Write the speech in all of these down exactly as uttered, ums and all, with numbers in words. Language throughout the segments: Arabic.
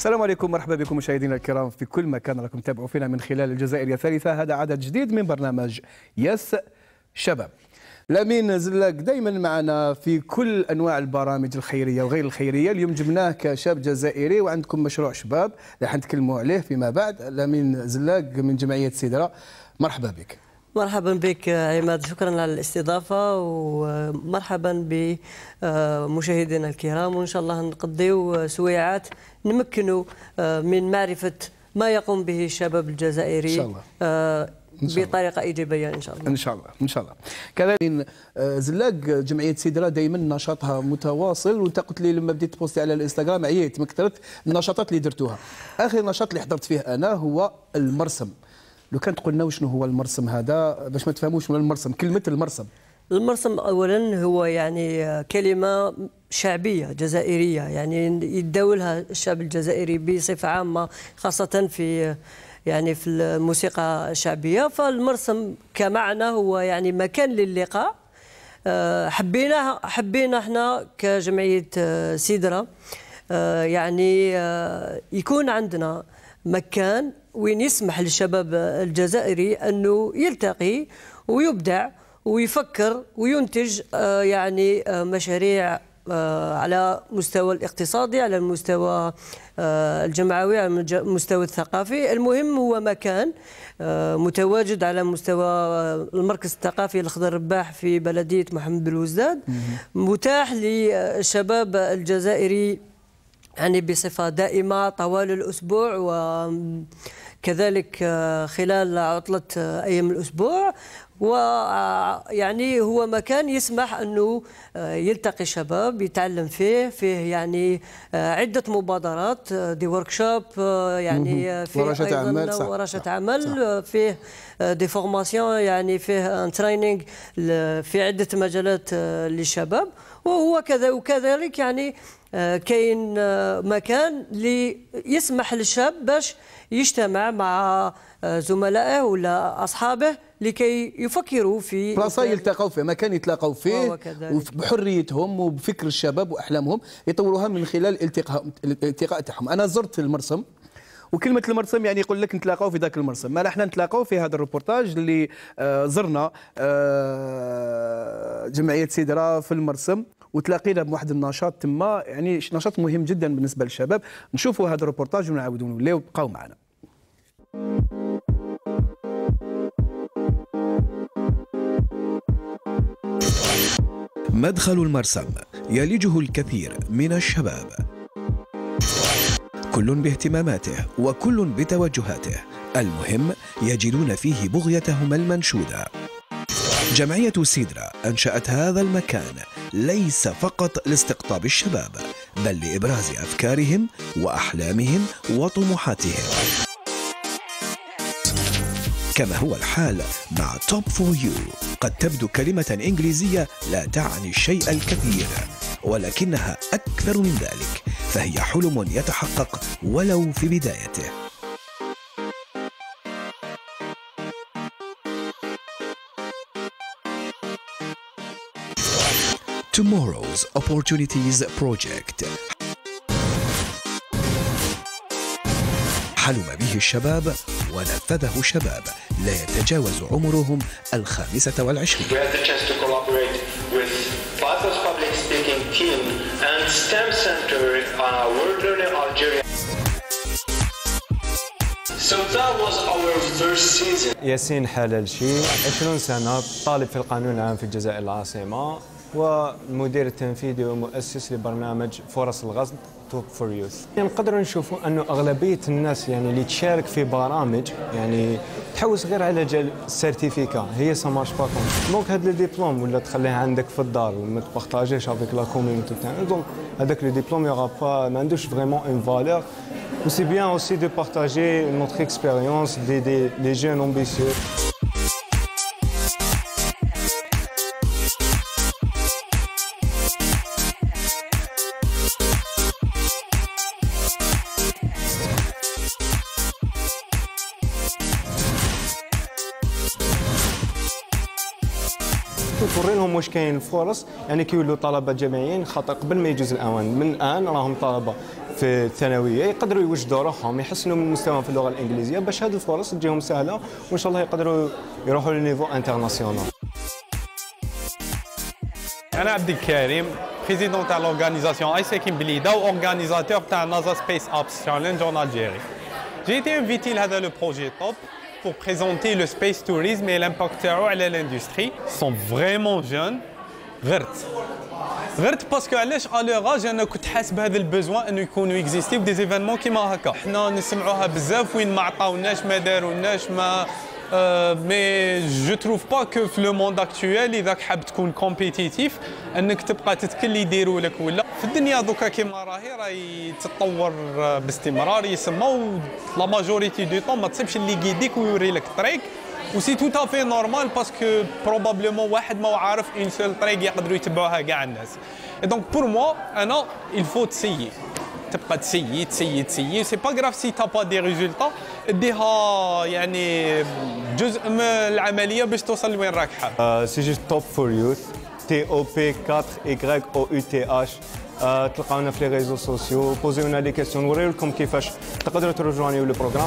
السلام عليكم، مرحبا بكم مشاهدينا الكرام في كل مكان راكم تتابعوا فينا من خلال الجزائرية الثالثة. هذا عدد جديد من برنامج يس شباب. لامين زلاق دائما معنا في كل انواع البرامج الخيريه وغير الخيريه. اليوم جبناه كشاب جزائري وعندكم مشروع شباب اللي حنتكلموا عليه فيما بعد. لامين زلاق من جمعيه سيدرا، مرحبا بك. مرحبا بك عماد، شكرا على الاستضافه ومرحبا بمشاهدينا الكرام، وان شاء الله نقضيو سويعات نمكنوا من معرفه ما يقوم به الشباب الجزائري ان شاء الله بطريقه ايجابيه ان شاء الله. ان شاء الله ان شاء الله. كذلك زلاق جمعيه سيدرا دائما نشاطها متواصل، وانت قلت لي لما بديت تبوستي على الانستغرام عييت من كثره النشاطات اللي درتوها. اخر نشاط اللي حضرت فيه انا هو المرسم. لو كان تقول لنا شنو هو المرسم هذا باش ما تفهموش من المرسم، كلمه المرسم. المرسم اولا هو يعني كلمه شعبيه جزائريه، يعني يتداولها الشعب الجزائري بصفه عامه، خاصه في يعني في الموسيقى الشعبيه. فالمرسم كمعنى هو يعني مكان للقاء. حبينا حبينا احنا كجمعيه سيدرا يعني يكون عندنا مكان وين يسمح للشباب الجزائري انه يلتقي ويبدع ويفكر وينتج يعني مشاريع على مستوى الاقتصادي، على المستوى الجمعوي، على المستوى الثقافي. المهم هو مكان متواجد على مستوى المركز الثقافي الخضر رباح في بلدية محمد بن وزداد، متاح للشباب الجزائري يعني بصفة دائمة طوال الأسبوع وكذلك خلال عطلة أيام الأسبوع. ويعني هو مكان يسمح أنه يلتقي الشباب، يتعلم فيه فيه يعني عدة مبادرات، دي وركشوب، يعني فيه ورشة عمل، صح ورشة عمل، صح. فيه دي فورماسيون، يعني فيه تريننج في عدة مجالات للشباب. وهو كذا وكذلك يعني كاين مكان اللي يسمح للشاب باش يجتمع مع زملائه ولا اصحابه لكي يفكروا في بلاصه يلتقوا فيه، مكان يتلاقوا فيه بحريتهم وبفكر الشباب واحلامهم يطوروها من خلال الالتقاء الالتقاء تاعهم. انا زرت المرسم، وكلمه المرسم يعني يقول لك نتلاقاو في ذاك المرسم. ما احنا نتلاقاو في هذا الروبورتاج اللي زرنا جمعيه سيدرا في المرسم، وتلاقينا بواحد النشاط تما، يعني نشاط مهم جدا بالنسبه للشباب. نشوفوا هذا الروبورتاج ونعاودوا نوليو. بقاو معنا. مدخل المرسم يلجه الكثير من الشباب، كل باهتماماته وكل بتوجهاته، المهم يجدون فيه بغيتهم المنشودة. جمعية سيدرا أنشأت هذا المكان ليس فقط لاستقطاب الشباب، بل لإبراز أفكارهم وأحلامهم وطموحاتهم، كما هو الحال مع توب فور يو. قد تبدو كلمة إنجليزية لا تعني الشيء الكثير، ولكنها أكثر من ذلك، فهي حلم يتحقق ولو في بدايته. Tomorrow's Opportunities Project حلم به الشباب ونفذه شباب لا يتجاوز عمرهم الخامسة والعشرين. We had the chance to collaborate with Pathos Public Speaking Team and STEM Center on our World Learning Algeria. So that was our first season. ياسين حلالشي، عشرين سنة، طالب في القانون العام في الجزائر العاصمة، والمدير التنفيذي ومؤسس لبرنامج فرص الغزل توب فور يوث. نقدروا نشوفوا انه اغلبيه الناس يعني اللي تشارك في برامج يعني تحوس غير على جال السيرتيفيكا، هي سا مارش با كون. دونك هذا الدبلوم ولا تخليه عندك في الدار وما تبارطاجيش افيك لا كوميونيتي تاعك، دونك هذاك لو دبلوم يوغا با ما عندوش فريمون اون فالور. و سي بيان اوسي دو بارطاجي نوتر اكسبيريونس دي دي لي جون امبيسيو. توري لهم واش كاين الفرص، يعني كيولوا طلبه جامعيين، خاطر قبل ما يجوز الاوان من الان راهم طلبه في الثانويه يقدروا يوجدوا روحهم يحسنوا من مستواهم في اللغه الانجليزيه باش هذه الفرص تجيهم سهله وان شاء الله يقدروا يروحوا للنيفو انترناسيونال. أنا عبد الكريم بريزيدون تاع لورغانيزاسيون اي سي بليده واورغانيزاتور تاع نازا سبيس ابس تشالنج اون الجيري. J'ai été invité لهذا لو بروجي توب pour présenter le space tourisme et l'impact تاعو على l'industrie. Sont vraiment jeunes. غرت غرت باسكو علاش الوغاج انا كنت حاسس بهذا البوزوان انه يكونوا اكزيستي دي زيفينمون كيما هكا. حنا نسمعوها بزاف وين ما عطاوناش ما دارولناش ما مي جو تروف با كو في لو موند اكطويل اذا حاب تكون كومبيتيتيف انك تبقى تتكل يديروا لك ولا في الدنيا دوكا كيما راهي راهي تتطور باستمرار يسموا لا ماجوريتي دو طون ما تصيبش اللي يقيديك ويوري لك الطريق وسي تو تافي نورمال باسكو بروبابلومون واحد ما عارف اون سول طريق يقدروا يتبعوها كاع الناس. اي دونك بور موا انا الفو تسيي تبقى تسيي تسيي تسيي سي با غراف سي تا با دي ريزولتا ديها يعني جزء من العمليه باش توصل لوين راك حاب. سي جوست توب فور يوث تي او بي أربعة واي او يو تي اش. تلقاونا في لي ريزو سوسيو بوزيونا لي كيسيون نوريو لكم كيفاش تقدروا ترجعونيو لو بروغرام.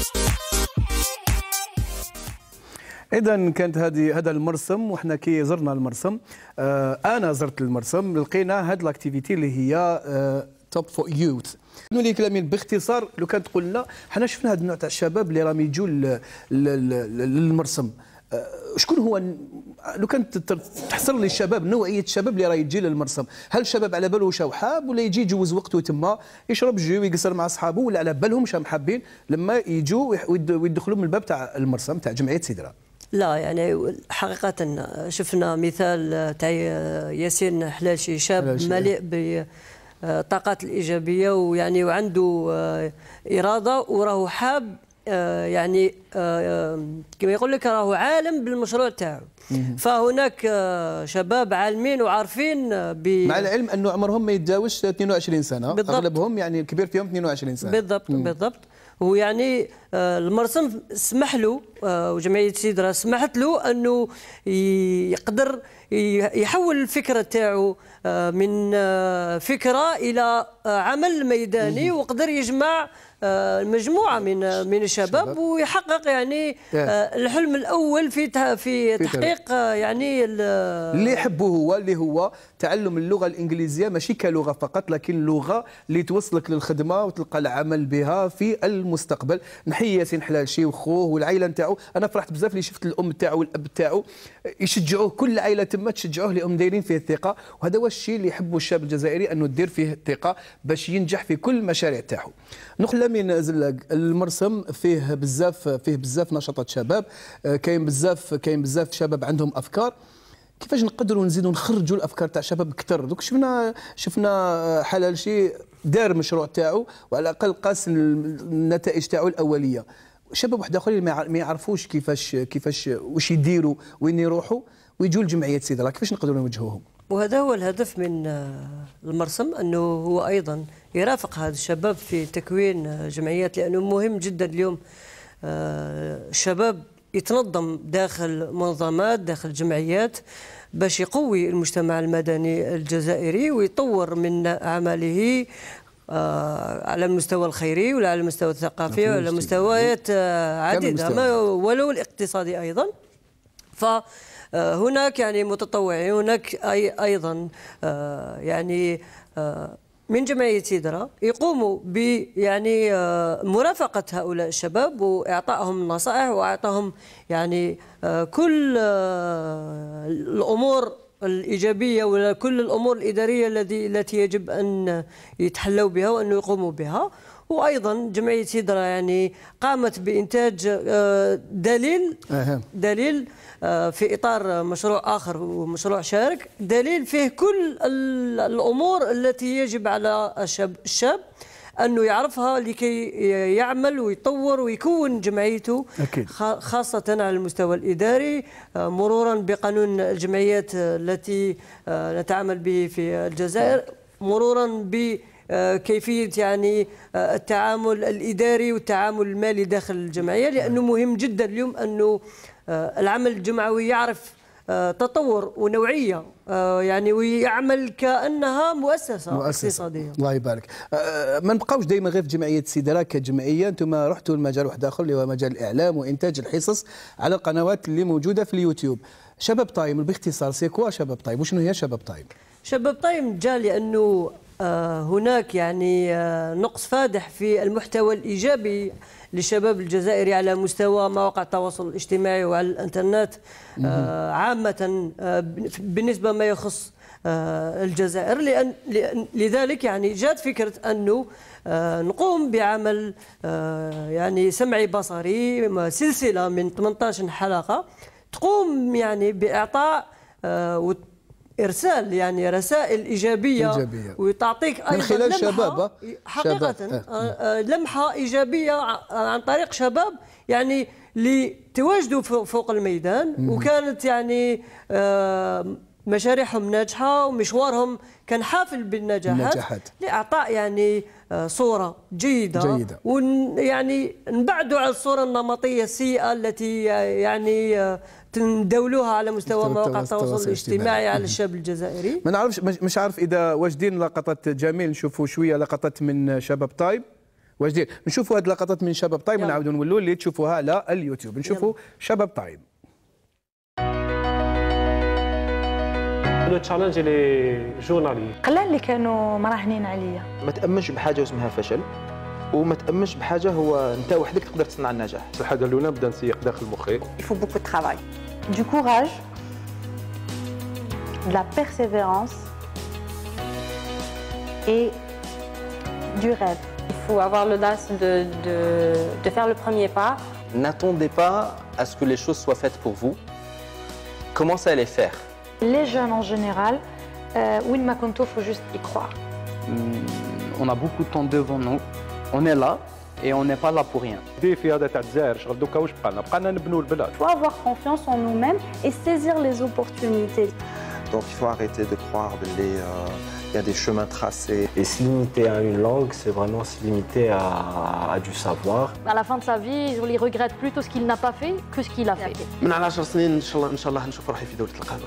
اذا كانت هذه هذا المرسم وحنا كي زرنا المرسم آه انا زرت المرسم لقينا هذه الاكتيفيتي اللي هي آه توب فور يوث. نقول لك لامين باختصار لو كان تقول لنا حنا شفنا هذا النوع تاع الشباب اللي راهم يجوا للمرسم آه شكون هو لو كانت تحصر لي الشباب نوعيه الشباب اللي راه يجي للمرسم؟ هل الشباب على باله واش حاب ولا يجي يجوز وقته تما يشرب جو ويقصر مع اصحابه ولا على بالهم واش حابين لما يجوا ويدخلوا من الباب تاع المرسم تاع جمعيه سيدرا؟ لا يعني حقيقة شفنا مثال تاع ياسين حلاشي شاب مليء بالطاقات الإيجابية ويعني وعنده إرادة وراه حاب يعني كما يقول لك راهو عالم بالمشروع تاعو. فهناك شباب عالمين وعارفين ب مع العلم انه عمرهم ما يتجاوزش اثنين وعشرين سنة بالضبط. اغلبهم يعني الكبير فيهم اثنين وعشرين سنة بالضبط مم. بالضبط. ويعني المرسم سمح له وجمعيه سيدرا سمحت له انه يقدر يحول الفكره تاعو من فكره الى عمل ميداني وقدر يجمع مجموعه من من الشباب ويحقق يعني الحلم الاول في في تحقيق يعني اللي يحبه هو اللي هو تعلم اللغه الانجليزيه ماشي كلغه فقط لكن لغه اللي توصلك للخدمه وتلقى العمل بها في المستقبل. نحيي ياسين حلاشي وخوه والعائله نتاعو. انا فرحت بزاف اللي شفت الام تاعو والاب تاعو يشجعوه كل العائله تما تشجعوه لهم دايرين فيه الثقه وهذا هو الشيء اللي يحبه الشاب الجزائري انه دير فيه الثقه باش ينجح في كل المشاريع تاعو. نقول من زلاق المرسم فيه بزاف فيه بزاف نشاطات شباب كاين بزاف كاين بزاف شباب عندهم افكار كيفاش نقدروا نزيدوا نخرجوا الافكار تاع شباب اكثر. دوك شفنا شفنا حلال شي دار مشروع تاعو وعلى الاقل قاس النتائج تاعو الاوليه. شباب واحد اخرين ما يعرفوش كيفاش كيفاش واش يديروا وين يروحوا ويجوا لجمعيه سيدرا كيفاش نقدروا نوجهوهم. وهذا هو الهدف من المرسم انه هو ايضا يرافق هذا الشباب في تكوين جمعيات لانه مهم جدا اليوم الشباب يتنظم داخل منظمات داخل جمعيات باش يقوي المجتمع المدني الجزائري ويطور من عمله على المستوى الخيري ولا على المستوى الثقافي وعلى مستويات عديدة ولو الاقتصادي أيضا. فهناك يعني متطوعين هناك أي أيضا يعني من جمعية سيدرا يقوموا ب يعني مرافقة هؤلاء الشباب وإعطائهم النصائح وإعطائهم يعني كل الأمور الإيجابية ولا كل الأمور الإدارية التي التي يجب أن يتحلوا بها وأن يقوموا بها. وأيضا جمعية سيدرا يعني قامت بإنتاج دليل دليل في إطار مشروع آخر ومشروع شارك دليل فيه كل الأمور التي يجب على الشاب الشاب أنه يعرفها لكي يعمل ويطور ويكون جمعيته أكيد. خاصة على المستوى الإداري مرورا بقانون الجمعيات التي نتعامل به في الجزائر مرورا ب كيفية يعني التعامل الإداري والتعامل المالي داخل الجمعية لأنه مهم جدا اليوم أنه العمل الجمعوي يعرف تطور ونوعيه يعني، ويعمل كانها مؤسسه, مؤسسة اقتصاديه. الله يبارك. ما نبقاوش دائما غير في جمعيه سيدرا كجمعيه، انتم رحتوا لمجال واحد اخر اللي هو مجال الاعلام وانتاج الحصص على القنوات اللي موجوده في اليوتيوب. شباب تايم باختصار سي كوا شباب تايم، وشنو هي شباب تايم؟ شباب تايم جاء لانه هناك يعني نقص فادح في المحتوى الايجابي للشباب الجزائري على مستوى مواقع التواصل الاجتماعي وعلى الانترنت عامة بالنسبة ما يخص الجزائر. لأن لذلك يعني جاءت فكرة أنه نقوم بعمل يعني سمعي بصري، سلسلة من ثمانية عشر حلقة تقوم يعني بإعطاء إرسال يعني رسائل إيجابية, إيجابية. وتعطيك أيضا من خلال لمحة شباب حقيقة شباب. لمحة إيجابية عن طريق شباب يعني لتواجدوا فوق الميدان. مم. وكانت يعني مشاريعهم ناجحة ومشوارهم كان حافل بالنجاحات لإعطاء يعني صورة جيدة, جيدة. ويعني نبعدوا عن الصورة النمطية السيئة التي يعني ندولوها على مستوى مواقع التواصل الاجتماعي على الشاب الجزائري. ما نعرفش، مش عارف اذا واجدين لقطات جميل نشوفوا شويه لقطات من شباب تايم، واجدين نشوفوا هذه اللقطات من شباب تايم ونعاودوا نولوا اللي تشوفوها على اليوتيوب. نشوفوا شباب تايم. لو تشالنج لي جورنالي قلال اللي كانوا مراهنين عليا. ما تامنش بحاجه اسمها فشل، وما تامنش بحاجه هو انت وحدك تقدر تصنع النجاح. الحاجه الاولى نبدا نسيق داخل مخي. Il faut beaucoup de travail, du courage, de la persévérance et du rêve. Il faut avoir l'audace de, de, de faire le premier pas. N'attendez pas à ce que les choses soient faites pour vous. Commencez à les faire. Les jeunes en général, euh, Win Makonto, il faut juste y croire. Mmh, on a beaucoup de temps devant nous. On est là et on n'est pas là pour rien. Il faut avoir confiance en nous-mêmes et saisir les opportunités. Donc il faut arrêter de croire les, euh, il y a des chemins tracés. Et se limiter à une langue, c'est vraiment se limiter à, à du savoir. À la fin de sa vie, il regrette plutôt ce qu'il n'a pas fait que ce qu'il a fait. من على عشر سنين إن شاء الله إن شاء الله نشوف روحي في دولة القانون.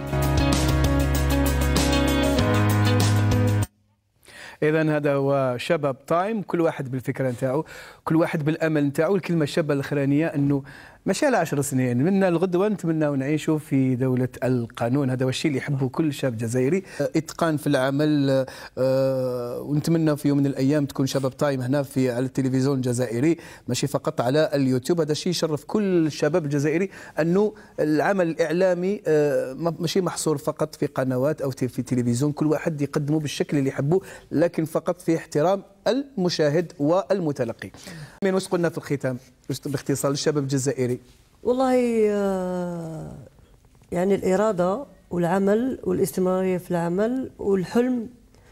إذا هذا هو شباب تايم، كل واحد بالفكرة نتاعو، كل واحد بالأمل نتاعو. الكلمة الشابة الأخرانية أنه ماشي على عشر سنين، منا الغدوة نتمناو نعيشوا في دولة القانون. هذا هو الشيء اللي يحبه كل شاب جزائري، إتقان في العمل. ونتمنى في يوم من الأيام تكون شباب تايم هنا في على التلفزيون الجزائري، ماشي فقط على اليوتيوب. هذا الشيء يشرف كل الشباب الجزائري أنه العمل الإعلامي ماشي محصور فقط في قنوات أو في تلفزيون، كل واحد يقدمه بالشكل اللي يحبه، لكن فقط في احترام المشاهد والمتلقي. من وش قلنا في الختام باختصار للشباب الجزائري؟ والله يعني الإرادة والعمل والاستمرارية في العمل والحلم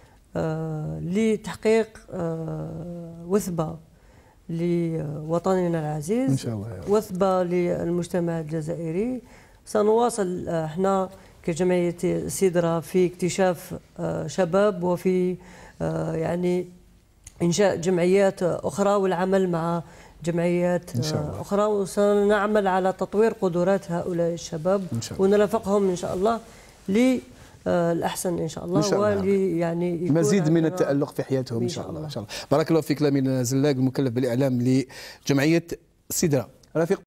لتحقيق وثبة لوطننا العزيز إن شاء الله، وثبة للمجتمع الجزائري. سنواصل احنا كجمعية سيدرا في اكتشاف شباب وفي يعني إنشاء جمعيات أخرى والعمل مع جمعيات أخرى، وسنعمل على تطوير قدرات هؤلاء الشباب ونرافقهم إن شاء الله للأحسن إن شاء الله، ولي يعني مزيد من التألق في حياتهم إن شاء الله. إن شاء الله. بارك الله فيك لامين زلاق، المكلف بالإعلام لجمعية سيدرا. رفيق